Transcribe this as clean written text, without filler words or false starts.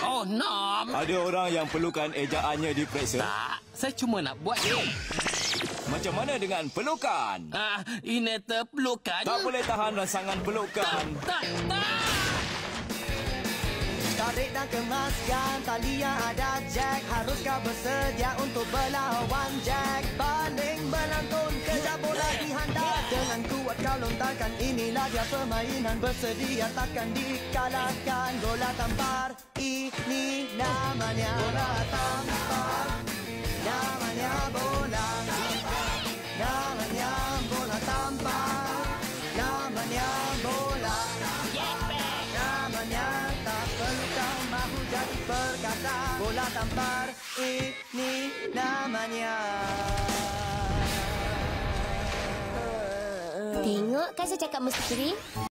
Oh, no. Ada orang yang perlukan ejaannya diperiksa? Tak, saya cuma nak buat ni. Macam mana dengan pelukan? Ini terpelukan. Tak boleh tahan rangsangan pelukan. Tak. Tarik dan kemaskan tali yang ada Jack. Haruskah bersedia untuk berlawan Jack? Baling melantun kejar bola dihantar. Dengan kuat kau lontarkan. Inilah dia permainan bersedia takkan dikalahkan. Bola tampar, ini namanya bola tampar. Namanya bola. Namanya bola tampar. Namanya bola. Jetpack. Namanya tak perlu kau mahu jadi perkasa. Bola tampar, ini namanya. Tengok kan saya cakap mesti.